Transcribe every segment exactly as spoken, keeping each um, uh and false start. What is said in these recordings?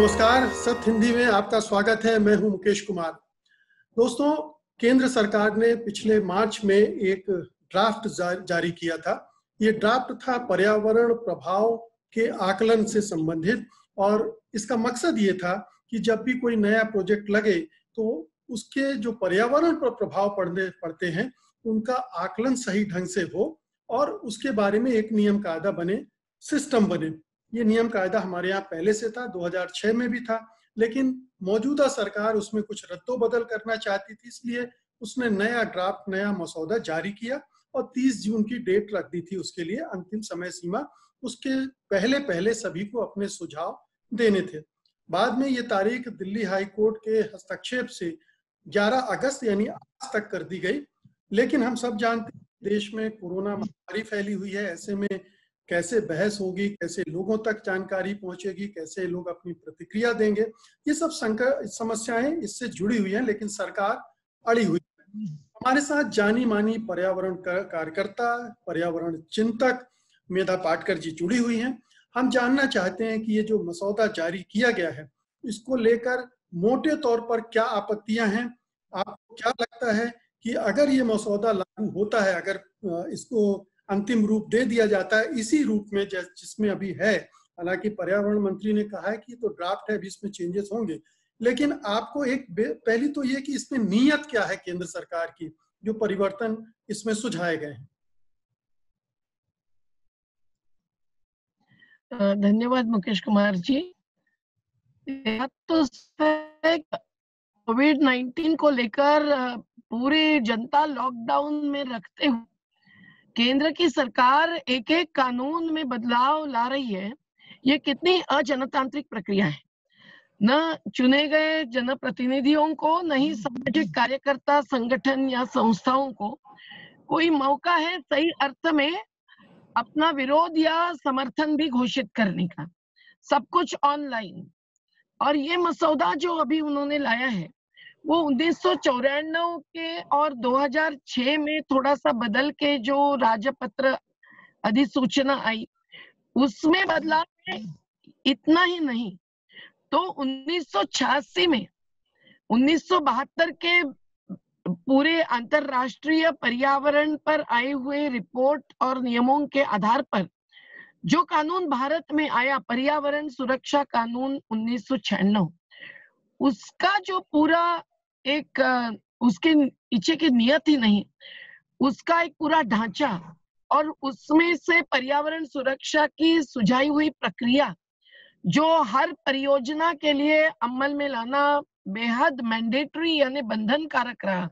नमस्कार, सत्य हिंदी में आपका स्वागत है। मैं हूं मुकेश कुमार। दोस्तों, केंद्र सरकार ने पिछले मार्च में एक ड्राफ्ट जारी किया था। ये ड्राफ्ट था पर्यावरण प्रभाव के आकलन से संबंधित, और इसका मकसद ये था कि जब भी कोई नया प्रोजेक्ट लगे तो उसके जो पर्यावरण पर प्रभाव पड़ने पड़ते हैं उनका आकलन सही ढंग से हो और उसके बारे में एक नियम कायदा बने, सिस्टम बने। ये नियम कायदा हमारे यहाँ पहले से था, दो हज़ार छह में भी था, लेकिन मौजूदा सरकार उसमें कुछ रद्दोबदल करना चाहती थी, इसलिए उसने नया ड्राफ्ट, नया मसौदा जारी किया और तीस जून की डेट रख दी थी उसके लिए, अंतिम समय सीमा। उसके पहले पहले सभी को अपने सुझाव देने थे। बाद में ये तारीख दिल्ली हाई कोर्ट के हस्तक्षेप से ग्यारह अगस्त यानी आज तक कर दी गई। लेकिन हम सब जानते हैं देश में कोरोना महामारी फैली हुई है, ऐसे में कैसे बहस होगी, कैसे लोगों तक जानकारी पहुंचेगी, कैसे लोग अपनी प्रतिक्रिया देंगे, ये सब संकट समस्याएं इससे जुड़ी हुई हैं। लेकिन सरकार अड़ी हुई है। हमारे साथ जानी मानी पर्यावरण कार्यकर्ता, पर्यावरण चिंतक मेधा पाटकर जी जुड़ी हुई हैं। हम जानना चाहते हैं कि ये जो मसौदा जारी किया गया है, इसको लेकर मोटे तौर पर क्या आपत्तियां हैं। आपको क्या लगता है कि अगर ये मसौदा लागू होता है, अगर इसको अंतिम रूप दे दिया जाता है इसी रूप में जिसमें अभी है, हालांकि पर्यावरण मंत्री ने कहा है कि तो ड्राफ्ट है, अभी इसमें चेंजेस होंगे, लेकिन आपको एक पहली तो ये कि इसमें नीयत क्या है केंद्र सरकार की, जो परिवर्तन इसमें सुझाए गए हैं। धन्यवाद मुकेश कुमार जी। तो कोविड नाइन्टीन को लेकर पूरी जनता लॉकडाउन में रखते हुए केंद्र की सरकार एक एक कानून में बदलाव ला रही है। ये कितनी अजनतांत्रिक प्रक्रिया है। न चुने गए जनप्रतिनिधियों को, न ही संगठित कार्यकर्ता संगठन या संस्थाओं को कोई मौका है सही अर्थ में अपना विरोध या समर्थन भी घोषित करने का। सब कुछ ऑनलाइन। और ये मसौदा जो अभी उन्होंने लाया है वो उन्नीस सौ चौरानवे के और दो हज़ार छह में थोड़ा सा बदल के जो राजपत्र अधिसूचना आई उसमें बदलाव है, इतना ही नहीं। तो उन्नीस सौ छियासी में उन्नीस सौ बहत्तर के पूरे अंतरराष्ट्रीय पर्यावरण पर आए हुए रिपोर्ट और नियमों के आधार पर जो कानून भारत में आया, पर्यावरण सुरक्षा कानून उन्नीस सौ छियानवे, उसका जो पूरा एक उसके पीछे की नियत ही नहीं, उसका एक पूरा ढांचा और उसमें से पर्यावरण सुरक्षा की सुझाई हुई प्रक्रिया जो हर परियोजना के लिए अमल में लाना बेहद मैंडेटरी यानी बंधन कारक रहा,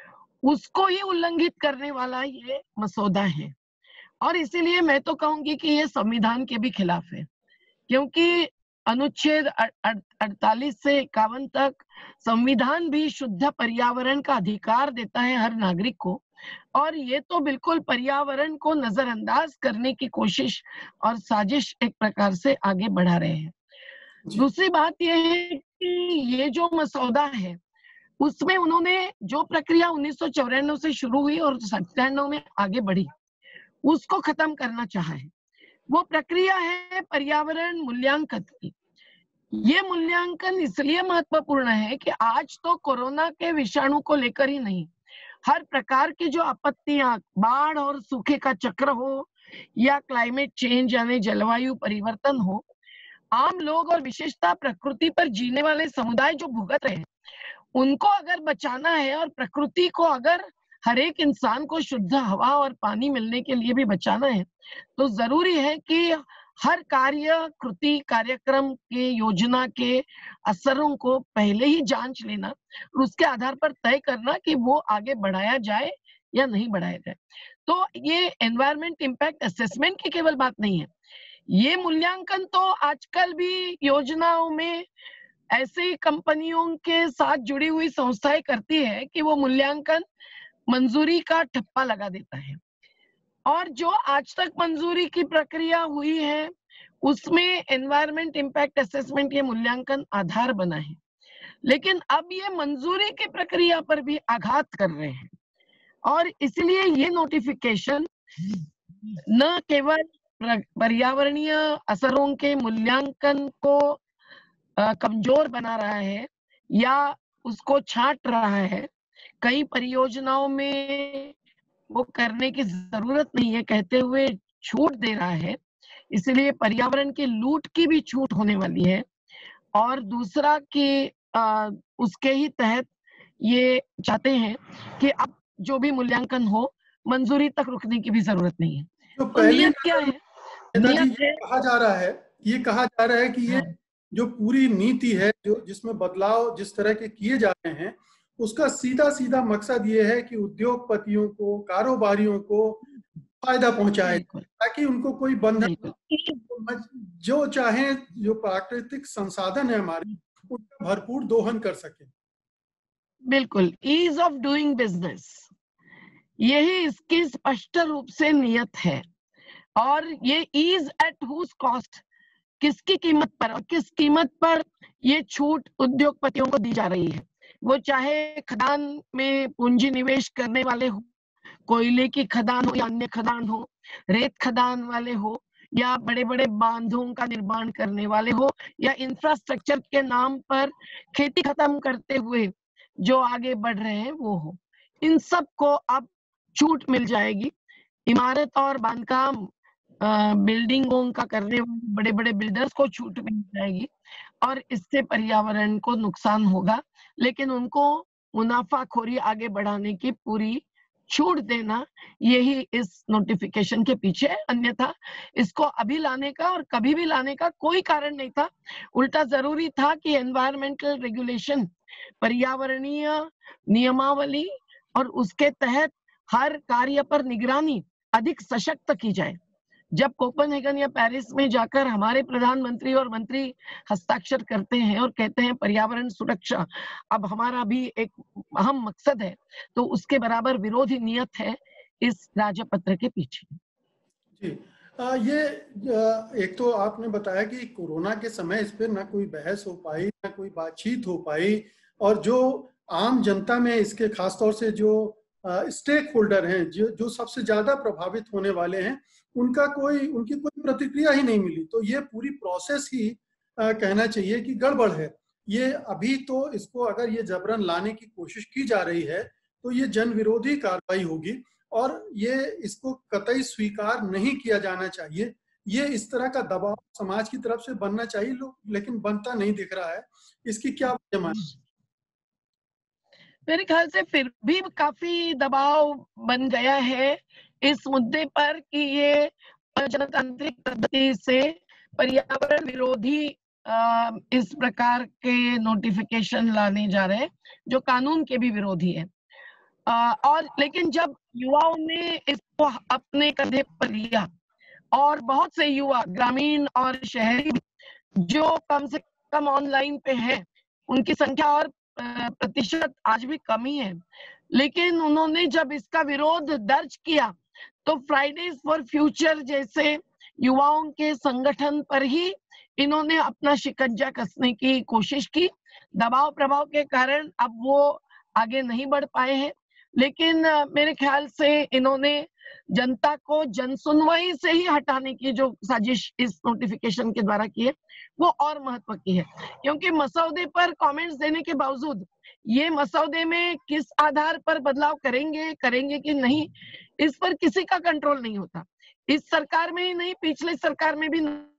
उसको ही उल्लंघित करने वाला ये मसौदा है। और इसीलिए मैं तो कहूंगी कि ये संविधान के भी खिलाफ है, क्योंकि अनुच्छेद अड़तालीस से इक्यावन तक संविधान भी शुद्ध पर्यावरण का अधिकार देता है हर नागरिक को, और ये तो बिल्कुल पर्यावरण को नजरअंदाज करने की कोशिश और साजिश एक प्रकार से आगे बढ़ा रहे हैं। दूसरी बात यह है कि ये जो मसौदा है उसमें उन्होंने जो प्रक्रिया उन्नीस सौ चौरानवे से शुरू हुई और सत्तानवे में आगे बढ़ी उसको खत्म करना चाहा है। वो प्रक्रिया है पर्यावरण मूल्यांकन की। ये मूल्यांकन इसलिए महत्वपूर्ण है कि आज तो कोरोना के विषाणु को लेकर ही नहीं, हर प्रकार की जो आपत्तियां, बाढ़ और सूखे का चक्र हो या क्लाइमेट चेंज यानी जलवायु परिवर्तन हो, आम लोग और विशेषता प्रकृति पर जीने वाले समुदाय जो भुगत रहे हैं उनको अगर बचाना है और प्रकृति को अगर हर एक इंसान को शुद्ध हवा और पानी मिलने के लिए भी बचाना है तो जरूरी है कि हर कार्य, कृति, कार्यक्रम के, योजना के असरों को पहले ही जांच लेना और उसके आधार पर तय करना कि वो आगे बढ़ाया जाए या नहीं बढ़ाया जाए। तो ये एनवायरमेंट इम्पैक्ट असेसमेंट की केवल बात नहीं है, ये मूल्यांकन तो आजकल भी योजनाओं में ऐसी कंपनियों के साथ जुड़ी हुई संस्थाएं करती है कि वो मूल्यांकन मंजूरी का ठप्पा लगा देता है। और जो आज तक मंजूरी की प्रक्रिया हुई है उसमें एनवायरमेंट इम्पैक्ट असेसमेंट ये मूल्यांकन आधार बना है, लेकिन अब ये मंजूरी की प्रक्रिया पर भी आघात कर रहे हैं। और इसलिए ये नोटिफिकेशन न केवल पर्यावरणीय असरों के मूल्यांकन को अ, कमजोर बना रहा है या उसको छांट रहा है। कई परियोजनाओं में वो करने की जरूरत नहीं है कहते हुए छूट दे रहा है, इसलिए पर्यावरण की लूट की भी छूट होने वाली है। और दूसरा कि अ, उसके ही तहत ये चाहते हैं कि अब जो भी मूल्यांकन हो, मंजूरी तक रुकने की भी जरूरत नहीं है। तो तो पहली नियत क्या नजर में है? नेताजी नियत ये है। कहा जा रहा है, ये कहा जा रहा है कि ये हाँ, जो पूरी नीति है, जो जिसमें बदलाव जिस तरह के किए जा रहे हैं, उसका सीधा सीधा मकसद ये है कि उद्योगपतियों को, कारोबारियों को फायदा पहुंचाए, बिल्कुल, ताकि उनको कोई बंधन बिल्कुल। न हो। जो चाहे, जो प्राकृतिक संसाधन है हमारे, उनका भरपूर दोहन कर सके। बिल्कुल, ईज़ ऑफ डूइंग बिज़नेस, यही इसकी स्पष्ट रूप से नियत है। और ये ईज़ एट हुज़ कॉस्ट, किसकी कीमत पर, और किस कीमत पर ये छूट उद्योगपतियों को दी जा रही है। वो चाहे खदान में पूंजी निवेश करने वाले हो, कोयले की खदान हो या अन्य खदान हो, रेत खदान वाले हो, या बड़े-बड़े बांधों का निर्माण करने वाले हो, या इंफ्रास्ट्रक्चर के नाम पर खेती खत्म करते हुए जो आगे बढ़ रहे हैं वो हो। इन सब को अब छूट मिल जाएगी। इमारत और बांधकाम अ, बिल्डिंगों का करने वाले बड़े-बड़े बिल्डर्स को छूट मिल जाएगी और इससे पर्यावरण को नुकसान होगा, लेकिन उनको मुनाफाखोरी आगे बढ़ाने की पूरी छूट देना, यही इस नोटिफिकेशन के पीछे है। अन्यथा इसको अभी लाने का और कभी भी लाने का कोई कारण नहीं था। उल्टा जरूरी था कि एनवायरमेंटल रेगुलेशन, पर्यावरणीय नियमावली और उसके तहत हर कार्य पर निगरानी अधिक सशक्त की जाए। जब कोपेनहेगन या पेरिस में जाकर हमारे प्रधानमंत्री और मंत्री हस्ताक्षर करते हैं और कहते हैं पर्यावरण सुरक्षा अब हमारा भी एक अहम मकसद है, तो उसके बराबर विरोधी नियत है इस राजपत्र के पीछे। जी। आ, ये आ, एक तो आपने बताया कि कोरोना के समय इस पे ना कोई बहस हो पाई, ना कोई बातचीत हो पाई, और जो आम जनता में इसके खासतौर से जो स्टेक होल्डर हैं, जो जो सबसे ज्यादा प्रभावित होने वाले हैं, उनका कोई उनकी कोई प्रतिक्रिया ही नहीं मिली। तो ये पूरी प्रोसेस ही आ, कहना चाहिए कि गड़बड़ है। ये अभी तो इसको अगर ये जबरन लाने की कोशिश की जा रही है, तो ये जन विरोधी कार्रवाई होगी, और ये इसको कतई स्वीकार नहीं किया जाना चाहिए। ये इस तरह का दबाव समाज की तरफ से बनना चाहिए, लोग लेकिन बनता नहीं दिख रहा है। इसकी क्या वजह माने? मेरे ख्याल से फिर भी काफी दबाव बन गया है इस मुद्दे पर कि ये जनतांत्रिक पद्धति से पर्यावरण विरोधी अ, इस प्रकार के नोटिफिकेशन लाने जा रहे हैं जो कानून के भी विरोधी है। अ, और लेकिन जब युवाओं ने इसको अपने कंधे पर लिया और बहुत से युवा ग्रामीण और शहरी जो कम से कम ऑनलाइन पे है, उनकी संख्या और अ, प्रतिशत आज भी कम ही है, लेकिन उन्होंने जब इसका विरोध दर्ज किया तो फ्राइडेज फॉर फ्यूचर जैसे युवाओं के संगठन पर ही इन्होंने अपना शिकंजा कसने की कोशिश की। दबाव प्रभाव के कारण अब वो आगे नहीं बढ़ पाए हैं, लेकिन अ, मेरे ख्याल से इन्होंने जनता को जनसुनवाई से ही हटाने की जो साजिश इस नोटिफिकेशन के द्वारा की है, वो और महत्व की है। क्योंकि मसौदे पर कमेंट्स देने के बावजूद ये मसौदे में किस आधार पर बदलाव करेंगे करेंगे कि नहीं, इस पर किसी का कंट्रोल नहीं होता। इस सरकार में ही नहीं, पिछले सरकार में भी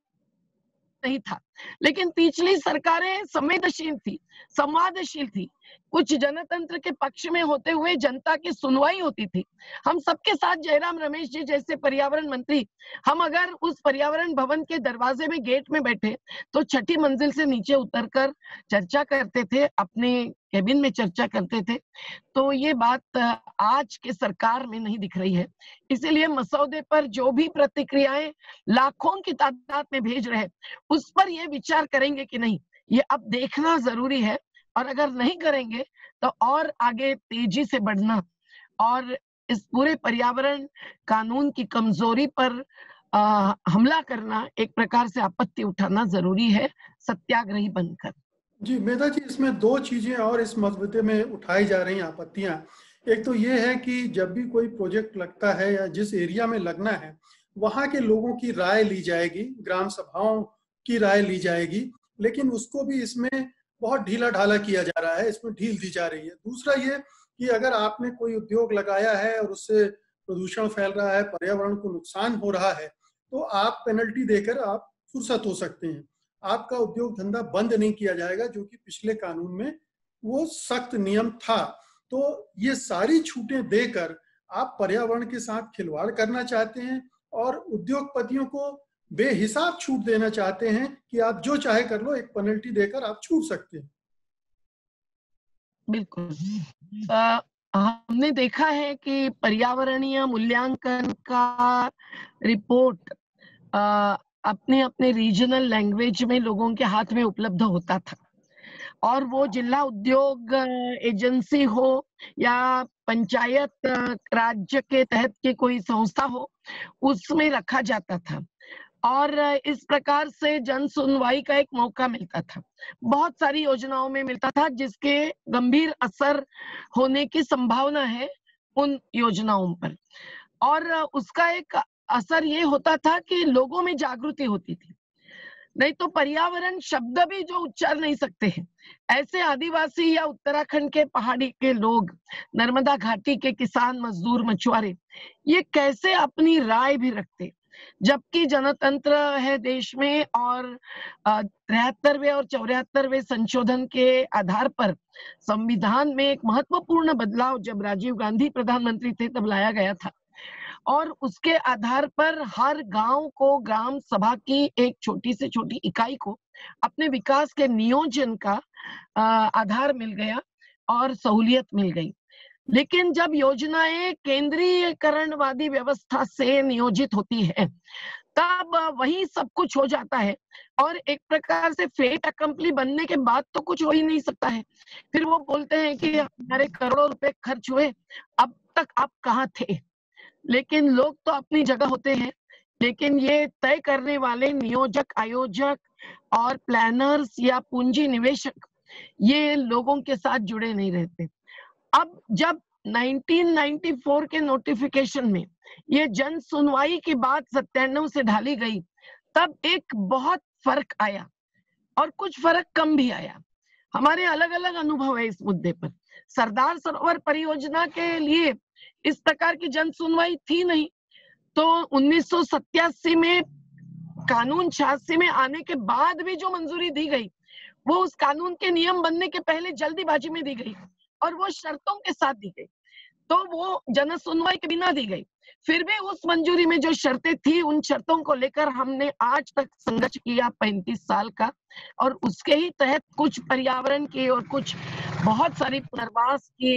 नहीं था, लेकिन पिछली सरकारें संवेदनशील थी, संवादशील थी, कुछ जनतंत्र के पक्ष में होते हुए जनता की सुनवाई होती थी। हम सबके साथ जयराम रमेश जी जैसे पर्यावरण मंत्री, हम अगर उस पर्यावरण भवन के दरवाजे में गेट में बैठे तो छठी मंजिल से नीचे उतरकर चर्चा करते थे, अपने केबिन में चर्चा करते थे। तो ये बात आज के सरकार में नहीं दिख रही है। इसीलिए मसौदे पर जो भी प्रतिक्रियाएं लाखों की तादाद में भेज रहे हैं, उस पर ये विचार करेंगे कि नहीं, ये अब देखना जरूरी है। और अगर नहीं करेंगे तो और आगे तेजी से बढ़ना और इस पूरे पर्यावरण कानून की कमजोरी पर आ, हमला करना, एक प्रकार से आपत्ति उठाना जरूरी है, सत्याग्रही बनकर। जी मेधा जी, इसमें दो चीजें और इस मसौदे में उठाई जा रही आपत्तियां। एक तो ये है कि जब भी कोई प्रोजेक्ट लगता है या जिस एरिया में लगना है, वहां के लोगों की राय ली जाएगी, ग्राम सभाओं की राय ली जाएगी, लेकिन उसको भी इसमें बहुत ढीला ढाला किया जा रहा है, इसमें ढील दी जा रही है। दूसरा ये कि अगर आपने कोई उद्योग लगाया है और उससे प्रदूषण फैल रहा है, पर्यावरण को नुकसान हो रहा है, तो आप पेनल्टी देकर आप फुर्सत हो सकते हैं। आपका उद्योग धंधा बंद नहीं किया जाएगा, जो कि पिछले कानून में वो सख्त नियम था। तो ये सारी छूटें देकर आप पर्यावरण के साथ खिलवाड़ करना चाहते हैं और उद्योगपतियों को बेहिसाब छूट देना चाहते हैं कि आप जो चाहे कर लो, एक पेनल्टी देकर आप छूट सकते हैं। बिल्कुल। अ, हमने देखा है कि पर्यावरणीय मूल्यांकन का रिपोर्ट अ, अपने अपने रीजनल लैंग्वेज में लोगों के हाथ में उपलब्ध होता था, और वो जिला उद्योग एजेंसी हो या पंचायत राज्य के तहत की कोई संस्था हो, उसमें रखा जाता था और इस प्रकार से जन सुनवाई का एक मौका मिलता था। बहुत सारी योजनाओं में मिलता था जिसके गंभीर असर होने की संभावना है उन योजनाओं पर, और उसका एक असर ये होता था कि लोगों में जागृति होती थी। नहीं तो पर्यावरण शब्द भी जो उच्चार नहीं सकते हैं, ऐसे आदिवासी या उत्तराखंड के पहाड़ी के लोग, नर्मदा घाटी के किसान, मजदूर, मछुआरे, ये कैसे अपनी राय भी रखते, जबकि जनतंत्र है देश में और तिहत्तरवें और चौहत्तरवें संशोधन के आधार पर संविधान में एक महत्वपूर्ण बदलाव जब राजीव गांधी प्रधानमंत्री थे तब लाया गया था, और उसके आधार पर हर गांव को ग्राम सभा की एक छोटी से छोटी इकाई को अपने विकास के नियोजन का आधार मिल गया और सहूलियत मिल गई। लेकिन जब योजनाएं केंद्रीयकरणवादी व्यवस्था से नियोजित होती है, तब वही सब कुछ हो जाता है और एक प्रकार से फेट अकम्पली बनने के बाद तो कुछ हो ही नहीं सकता है। फिर वो बोलते हैं कि हमारे करोड़ों रुपए खर्च हुए, अब तक आप कहाँ थे? लेकिन लोग तो अपनी जगह होते हैं, लेकिन ये तय करने वाले नियोजक, आयोजक और प्लानर्स या पूंजी निवेशक, ये लोगों के साथ जुड़े नहीं रहते। अब जब उन्नीस सौ चौरानवे के नोटिफिकेशन में ये जन सुनवाई की बात सत्तानवे से ढाली गई, तब एक बहुत फर्क आया और कुछ फर्क कम भी आया। हमारे अलग अलग अनुभव है इस मुद्दे पर। सरदार सरोवर परियोजना के लिए इस प्रकार की जन सुनवाई थी नहीं, तो उन्नीस सौ सत्तासी में कानून छियासी में आने के बाद भी जो मंजूरी दी गई, वो उस कानून के नियम बनने के पहले जल्दीबाजी में दी गई और वो शर्तों के साथ दी गई, तो वो जन सुनवाई के बिना दी गई। फिर भी उस मंजूरी में जो शर्तें थी, उन शर्तों को लेकर हमने आज तक संघर्ष किया पैंतीस साल का, और उसके ही तहत कुछ पर्यावरण की और कुछ बहुत सारी पुनर्वास की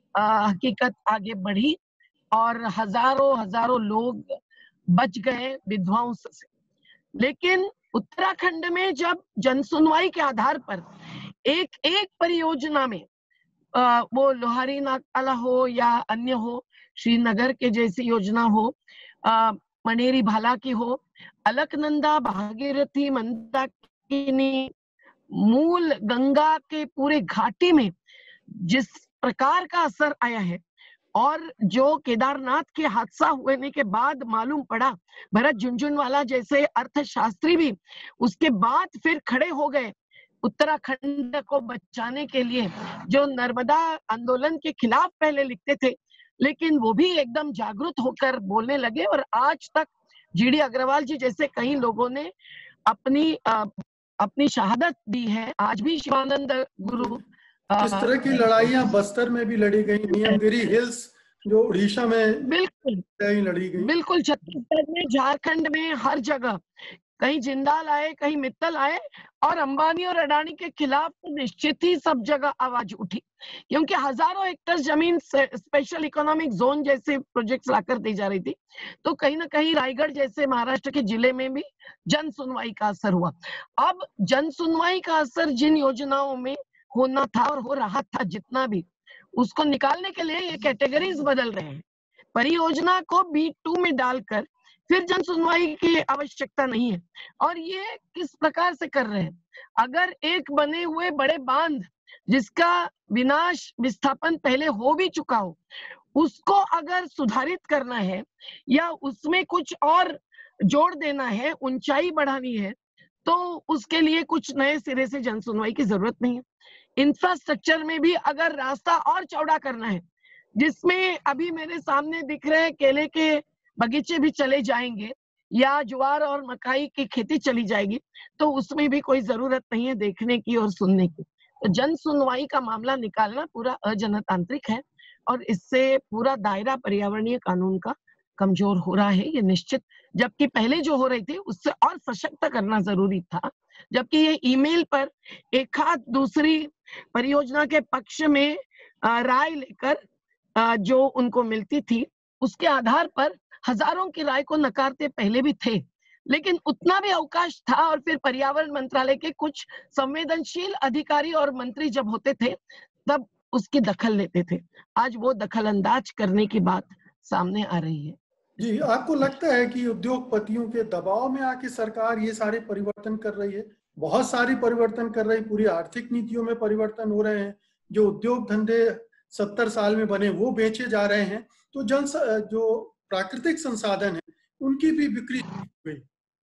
हकीकत आगे बढ़ी और हजारों हजारों लोग बच गए विध्वंस से। लेकिन उत्तराखंड में जब जन सुनवाई के आधार पर एक एक परियोजना में आ, वो लोहारी नागपाला हो या अन्य हो, श्रीनगर के जैसी योजना हो, आ, मनेरी भाला की हो, अलकनंदा, भागीरथी, मंदाकिनी, मूल गंगा के पूरे घाटी में जिस प्रकार का असर आया है, और जो केदारनाथ के हादसा होने के बाद मालूम पड़ा, भरत झुनझुनवाला जैसे अर्थशास्त्री भी उसके बाद फिर खड़े हो गए उत्तराखंड को बचाने के लिए, जो नर्मदा आंदोलन के खिलाफ पहले लिखते थे, लेकिन वो भी एकदम जागरूक होकर बोलने लगे, और आज तक जी डी अग्रवाल जी जैसे कई लोगों ने अपनी आ, अपनी शहादत दी है। आज भी शिवानंद गुरु, इस तरह की लड़ाइयां बस्तर में भी लड़ी गई, नीलगिरी हिल्स जो उड़ीसा में बिल्कुल लड़ी गई, बिल्कुल छत्तीसगढ़ में, झारखंड में, हर जगह कहीं जिंदाल आए, कहीं मित्तल आए, और अंबानी और अडानी के खिलाफ तो निश्चित ही सब जगह आवाज उठी, क्योंकि हजारों हेक्टर जमीन स्पेशल इकोनॉमिक जोन जैसे प्रोजेक्ट्स लाकर दी जा रही थी। तो कहीं ना कहीं रायगढ़ जैसे महाराष्ट्र के जिले में भी जन सुनवाई का असर हुआ। अब जन सुनवाई का असर जिन योजनाओं में होना था और हो रहा था जितना भी, उसको निकालने के लिए ये कैटेगरीज बदल रहे हैं। परियोजना को बी टू में डालकर फिर जन सुनवाई की आवश्यकता नहीं है। और ये किस प्रकार से कर रहे हैं? अगर एक बने हुए बड़े बांध जिसका विनाश विस्थापन पहले हो भी चुका हो, उसको अगर सुधारित करना है या उसमें कुछ और जोड़ देना है, ऊंचाई बढ़ानी है, तो उसके लिए कुछ नए सिरे से जन सुनवाई की जरूरत नहीं है। इंफ्रास्ट्रक्चर में भी अगर रास्ता और चौड़ा करना है, जिसमें अभी मेरे सामने दिख रहे केले के बगीचे भी चले जाएंगे या ज्वार और मकाई की खेती चली जाएगी, तो उसमें भी कोई जरूरत नहीं है देखने की और सुनने की। तो जन सुनवाई का मामला निकालना पूरा अजनतांत्रिक है और इससे पूरा दायरा पर्यावरणीय कानून का कमजोर हो रहा है, ये निश्चित। जबकि पहले जो हो रही थी उससे और सशक्त करना जरूरी था। जबकि ये ईमेल पर एक आध दूसरी परियोजना के पक्ष में राय लेकर जो उनको मिलती थी, उसके आधार पर हजारों की राय को नकारते पहले भी थे, लेकिन उतना भी अवकाश था। और फिर पर्यावरण मंत्रालय के कुछ संवेदनशील अधिकारी और मंत्री जब होते थे तब उसकी दखल लेते थे। आज वो दखल अंदाज करने की बात सामने आ रही है। जी, आपको लगता है कि उद्योगपतियों के दबाव में आके सरकार ये सारे परिवर्तन कर रही है? बहुत सारी परिवर्तन कर रही, पूरी आर्थिक नीतियों में परिवर्तन हो रहे हैं। जो उद्योग धंधे सत्तर साल में बने वो बेचे जा रहे हैं, तो जन जो प्राकृतिक संसाधन है उनकी भी बिक्री हुई।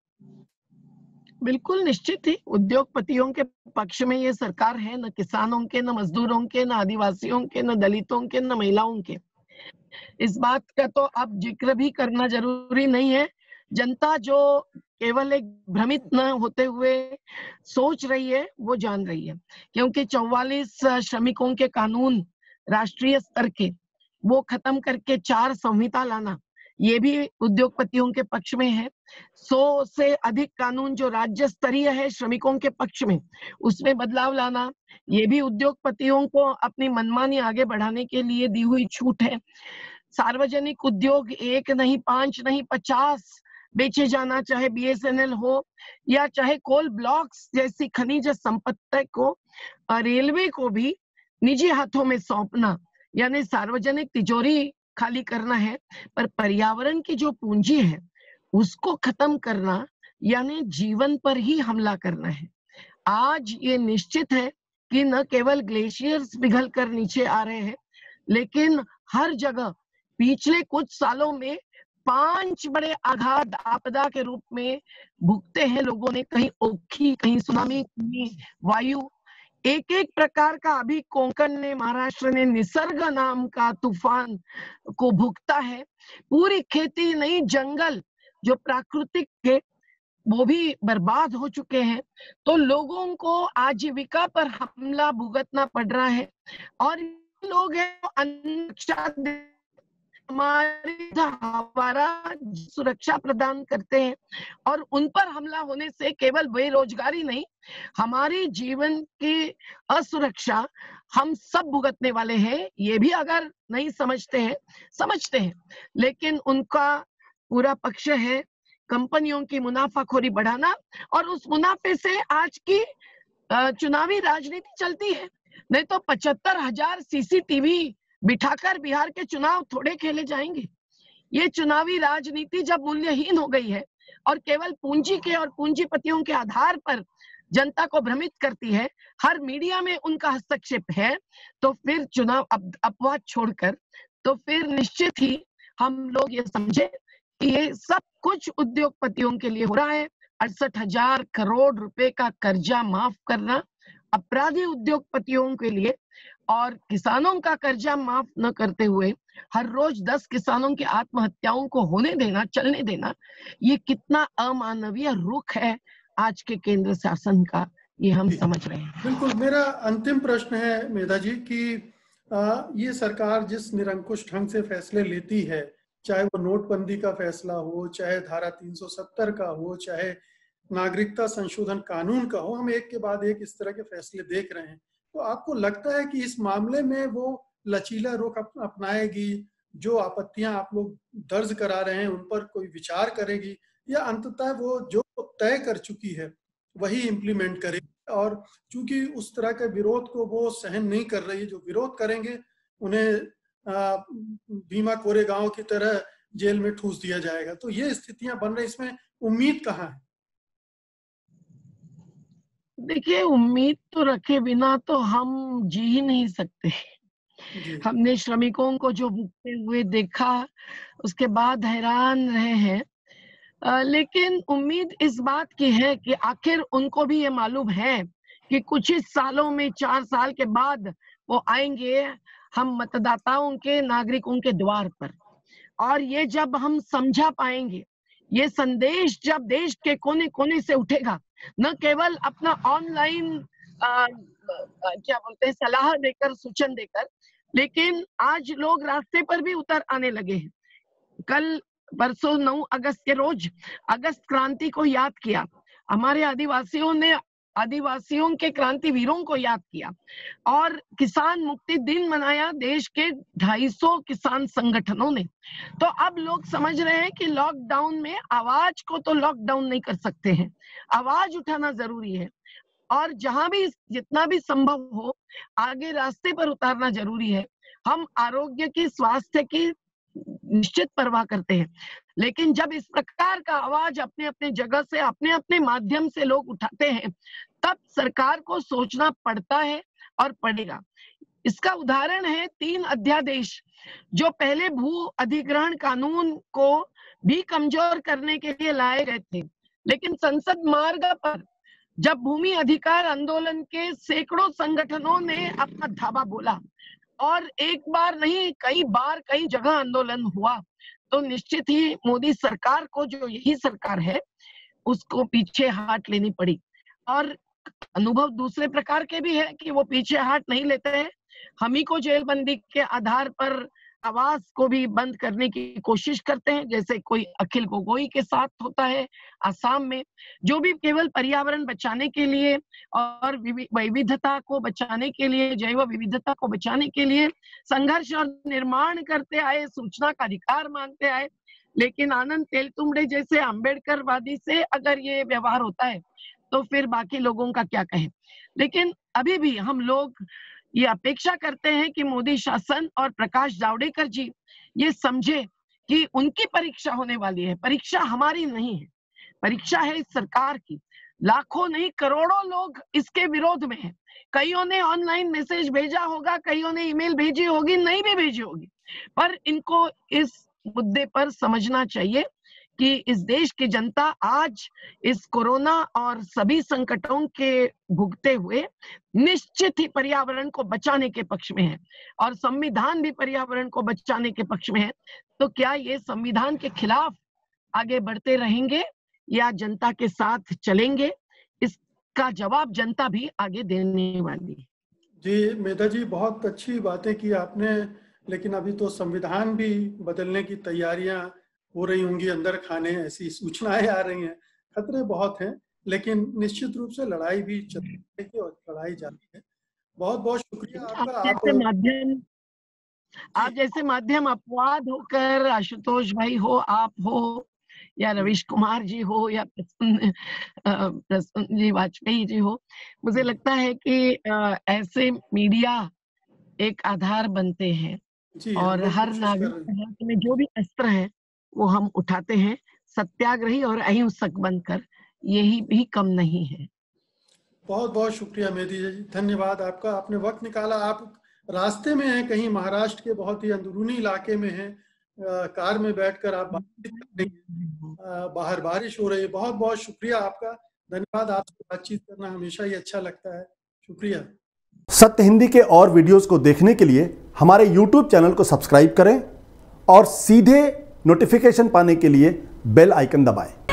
बिल्कुल निश्चित ही उद्योगपतियों के पक्ष में ये सरकार है, न किसानों के, न मजदूरों के, न आदिवासियों के, न दलितों के, न महिलाओं के। इस बात का तो अब जिक्र भी करना जरूरी नहीं है। जनता जो केवल एक भ्रमित न होते हुए सोच रही है वो जान रही है, क्योंकि चौवालीस श्रमिकों के कानून राष्ट्रीय स्तर के वो खत्म करके चार संहिता लाना, ये भी उद्योगपतियों के पक्ष में है। सौ से अधिक कानून जो राज्य स्तरीय है श्रमिकों के पक्ष में, उसमें बदलाव लाना, ये भी उद्योगपतियों को अपनी मनमानी आगे बढ़ाने के लिए दी हुई छूट है। सार्वजनिक उद्योग एक नहीं, पांच नहीं, पचास बेचे जाना, चाहे बीएसएनएल हो या चाहे कोल ब्लॉक्स जैसी खनिज संपत्ति को रेलवे को भी निजी हाथों में सौंपना, यानी सार्वजनिक तिजोरी खाली करना है। पर पर्यावरण की जो पूंजी है उसको खत्म करना यानी जीवन पर ही हमला करना है। आज ये निश्चित है कि न केवल ग्लेशियर्स पिघल कर नीचे आ रहे हैं, लेकिन हर जगह पिछले कुछ सालों में पांच बड़े आघात आपदा के रूप में भुगते हैं लोगों ने। कहीं ओखी, कहीं सुनामी, कहीं वायु, एक एक प्रकार का। अभी कोंकण ने, महाराष्ट्र ने निसर्ग नाम का तूफान को भुगता है। पूरी खेती नहीं, जंगल जो प्राकृतिक के वो भी बर्बाद हो चुके हैं। तो लोगों को आजीविका पर हमला भुगतना पड़ रहा है और लोग हैं हमारी हमारा सुरक्षा प्रदान करते हैं और उन पर हमला होने से केवल बेरोजगारी नहीं, हमारी जीवन की असुरक्षा हम सब भुगतने वाले हैं। ये भी अगर नहीं समझते हैं, समझते हैं, लेकिन उनका पूरा पक्ष है कंपनियों की मुनाफाखोरी बढ़ाना और उस मुनाफे से आज की चुनावी राजनीति चलती है। नहीं तो पचहत्तर हजार सीसीटीवी बिठाकर बिहार के चुनाव थोड़े खेले जाएंगे। ये चुनावी राजनीति जब मूल्यहीन हो गई है और केवल पूंजी के और पूंजीपतियों के आधार पर जनता को भ्रमित करती है, हर मीडिया में उनका हस्तक्षेप है, तो फिर चुनाव अपवाद छोड़कर तो फिर निश्चित ही हम लोग ये समझे कि ये सब कुछ उद्योगपतियों के लिए हो रहा है। अड़सठ हजार करोड़ रुपए का कर्जा माफ करना अपराधी उद्योगपतियों के लिए और किसानों का कर्जा माफ न करते हुए हर रोज दस किसानों की आत्महत्याओं को होने देना, चलने देना, ये कितना अमानवीय रुख है आज के केंद्र शासन का, ये हम समझ रहे हैं। बिल्कुल। मेरा अंतिम प्रश्न है मेधा जी कि आ, ये सरकार जिस निरंकुश ढंग से फैसले लेती है, चाहे वो नोटबंदी का फैसला हो, चाहे धारा तीन सौ सत्तर का हो, चाहे नागरिकता संशोधन कानून का हो, हम एक के बाद एक इस तरह के फैसले देख रहे हैं। तो आपको लगता है कि इस मामले में वो लचीला रुख अपनाएगी, जो आपत्तियां आप लोग दर्ज करा रहे हैं उन पर कोई विचार करेगी, या अंततः वो जो तय कर चुकी है वही इम्प्लीमेंट करेगी? और चूंकि उस तरह के विरोध को वो सहन नहीं कर रही, जो विरोध करेंगे उन्हें भीमा कोरेगांव की तरह जेल में ठूस दिया जाएगा। तो ये स्थितियां बन रही, इसमें उम्मीद कहाँ है? देखिए, उम्मीद तो रखे बिना तो हम जी ही नहीं सकते। हमने श्रमिकों को जो भुगते हुए देखा, उसके बाद हैरान रहे हैं। आ, लेकिन उम्मीद इस बात की है कि आखिर उनको भी ये मालूम है कि कुछ ही सालों में, चार साल के बाद वो आएंगे हम मतदाताओं के, नागरिकों के द्वार पर। और ये जब हम समझा पाएंगे, ये संदेश जब देश के कोने कोने से उठेगा, न केवल अपना ऑनलाइन क्या बोलते हैं सलाह देकर, सूचन देकर, लेकिन आज लोग रास्ते पर भी उतर आने लगे हैं। कल परसों नौ अगस्त के रोज अगस्त क्रांति को याद किया, हमारे आदिवासियों ने आदिवासियों के क्रांति वीरों को याद किया, और किसान मुक्ति दिन मनाया देश के ढाई सौ किसान संगठनों ने। तो अब लोग समझ रहे हैं कि लॉकडाउन में आवाज को तो लॉकडाउन नहीं कर सकते हैं, आवाज उठाना जरूरी है, और जहां भी जितना भी संभव हो आगे रास्ते पर उतारना जरूरी है। हम आरोग्य की, स्वास्थ्य की निश्चित परवाह करते हैं, लेकिन जब इस प्रकार का आवाज अपने अपने जगह से, अपने अपने माध्यम से लोग उठाते हैं, तब सरकार को सोचना पड़ता है और पड़ेगा। इसका उदाहरण है तीन अध्यादेश जो पहले भू अधिग्रहण कानून को भी कमजोर करने के लिए लाए गए थे, लेकिन संसद मार्ग पर जब भूमि अधिकार आंदोलन के सैकड़ों संगठनों ने अपना धावा बोला, और एक बार नहीं कई बार कई जगह आंदोलन हुआ, तो निश्चित ही मोदी सरकार को, जो यही सरकार है, उसको पीछे हाथ लेनी पड़ी। और अनुभव दूसरे प्रकार के भी है कि वो पीछे हाथ नहीं लेते हैं, हम ही को जेलबंदी के आधार पर आवाज को भी बंद करने की कोशिश करते हैं, जैसे कोई अखिल गोगोई के साथ होता है असम में, जो भी केवल पर्यावरण बचाने के लिए और विविधता को बचाने के लिए, जैव विविधता को बचाने के लिए संघर्ष और निर्माण करते आए, सूचना का अधिकार मांगते आए। लेकिन आनंद तेलतुंबड़े जैसे अम्बेडकरवादी से अगर ये व्यवहार होता है तो फिर बाकी लोगों का क्या कहें। लेकिन अभी भी हम लोग ये अपेक्षा करते हैं कि मोदी शासन और प्रकाश जावड़ेकर जी ये समझे कि उनकी परीक्षा होने वाली है, परीक्षा हमारी नहीं है, परीक्षा है इस सरकार की। लाखों नहीं करोड़ों लोग इसके विरोध में हैं। कईयों ने ऑनलाइन मैसेज भेजा होगा, कईयों ने ईमेल भेजी होगी, नहीं भी भेजी होगी, पर इनको इस मुद्दे पर समझना चाहिए कि इस देश की जनता आज इस कोरोना और सभी संकटों के भुगते हुए निश्चित ही पर्यावरण को बचाने के पक्ष में है, और संविधान भी पर्यावरण को बचाने के पक्ष में है। तो क्या ये संविधान के खिलाफ आगे बढ़ते रहेंगे या जनता के साथ चलेंगे, इसका जवाब जनता भी आगे देने वाली है। जी मेधा जी, बहुत अच्छी बातें की आपने, लेकिन अभी तो संविधान भी बदलने की तैयारियां हो रही होंगी अंदर खाने, ऐसी सूचनाएं आ रही हैं, खतरे बहुत हैं, लेकिन निश्चित रूप से लड़ाई भी चल रही है और लड़ाई जारी है। बहुत बहुत शुक्रिया आपका। आप जैसे माध्यम आप जैसे माध्यम अपवाद होकर, आशुतोष भाई हो, आप हो, या रवीश कुमार जी हो, या प्रसन्न प्रसन्न जी वाजपेयी जी हो, मुझे लगता है कि ऐसे मीडिया एक आधार बनते हैं, और हर नागरिक में जो भी अस्त्र है वो हम उठाते हैं, सत्याग्रही और अहिंसक बनकर, यही भी कम नहीं है। बहुत बहुत शुक्रिया मेधी जी, धन्यवाद आपका, आपने वक्त निकाला। आप रास्ते में हैं, कहीं महाराष्ट्र के बहुत ही अंदरूनी इलाके में हैं, कार में बैठकर आप बातचीत कर रही हैं, बाहर बारिश हो रही है। बहुत बहुत शुक्रिया आपका, धन्यवाद। आपसे बातचीत करना हमेशा ही अच्छा लगता है, शुक्रिया। सत्य हिंदी के और वीडियोस को देखने के लिए हमारे यूट्यूब चैनल को सब्सक्राइब करें और सीधे नोटिफिकेशन पाने के लिए बेल आइकन दबाएं।